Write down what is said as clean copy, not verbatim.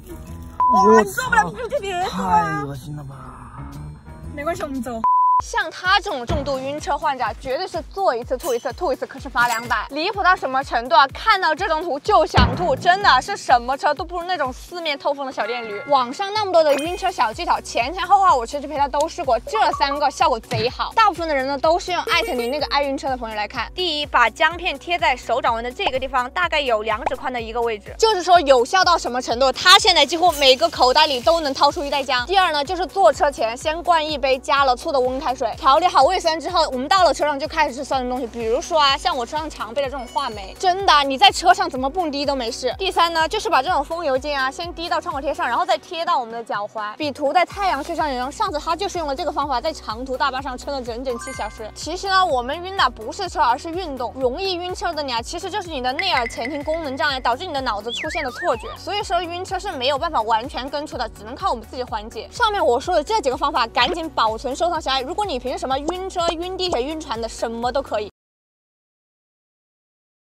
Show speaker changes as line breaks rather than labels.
哇，你做不了，你就别做啊！
太恶心了吧！
没关系，我们走。
像他这种重度晕车患者，绝对是做一次吐一次，吐一次可是罚200，离谱到什么程度啊？看到这种图就想吐，真的是什么车都不如那种四面透风的小电驴。网上那么多的晕车小技巧，前前后后我其实陪他都试过，这3个效果贼好。大部分的人呢都是用艾特你那个爱晕车的朋友来看。第一，把姜片贴在手掌纹的这个地方，大概有2指宽的一个位置，就是说有效到什么程度？他现在几乎每个口袋里都能掏出1袋姜。第二呢，就是坐车前先灌一杯加了醋的温开水。 调理好胃酸之后，我们到了车上就开始吃酸的东西，比如说啊，像我车上常备的这种话梅，真的你在车上怎么蹦迪都没事。第三呢，就是把这种风油精啊，先滴到创可贴上，然后再贴到我们的脚踝，比涂在太阳穴上有用。上次他就是用了这个方法，在长途大巴上撑了整整7小时。其实呢，我们晕的不是车，而是运动。容易晕车的你啊，其实就是你的内耳前庭功能障碍导致你的脑子出现了错觉。所以说晕车是没有办法完全根除的，只能靠我们自己缓解。上面我说的这几个方法，赶紧保存收藏起来。如果你平时什么晕车、晕地铁、晕船的，什么都可以。